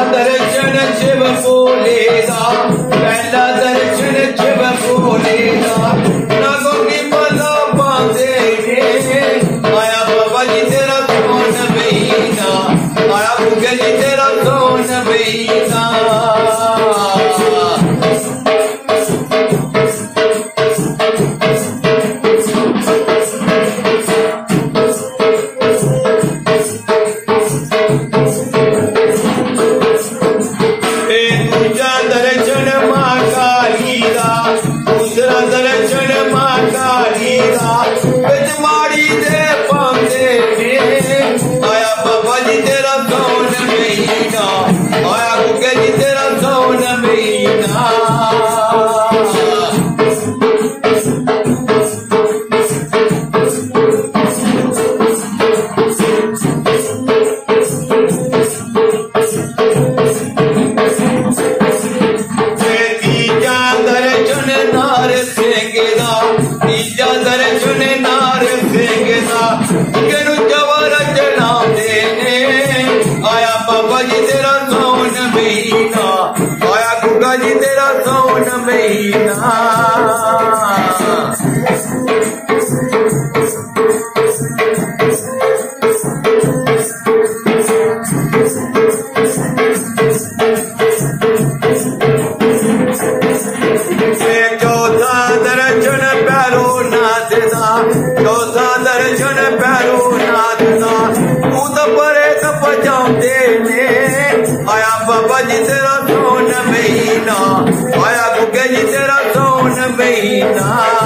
दर्शन शिव भोले दा, पहला दर्शन शिव भोले दा, नागों की माला बांधे ने, आया बाबा जी तेरा सोन महीना, आया भूखे जी तेरा सोन महीना। दर्शन माँ काली दा, दूसरा दर्शन माँ काली दा, बिजमाड़ी दे पांदे ने, आया बाबा जी तेरा सोन महीना, आया गुगे जी तेरा सोन महीना। तीजा दर्शन नार सिंह दा, केनू जवर चढ़ाव देने, आया बाबा जी तेरा सोन महीना, आया गुगा जी तेरा सोन महीना। चौथा दर्शन भैरोनाथ दा, चौथा दर्शन भैरोनाथ दा, भूत प्रेत भजांदे ने, आया बाबा जी तेरा सोन महीना, आया गुगे जी तेरा सोन महीना।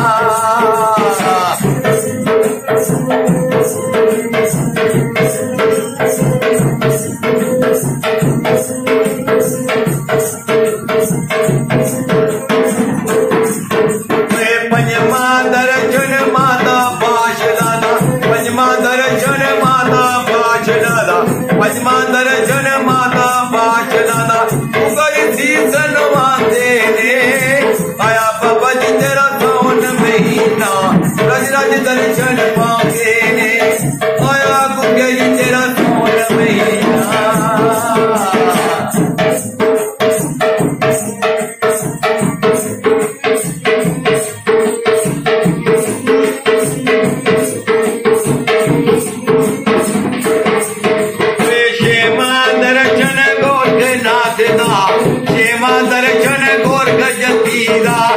पंजमा दर्शन माता पाशलादा, पंजमा दर्शन माता पाशलादा, पंजमा दर्शन माता पाशलादा, उगड़ शीस नवाते ने, आया बाबा जी तेरा सोन महीना, रज रज दर्शन पाके ने, आया गुगे जी तेरा सोन महीना। दर्शन गोरखजती दा,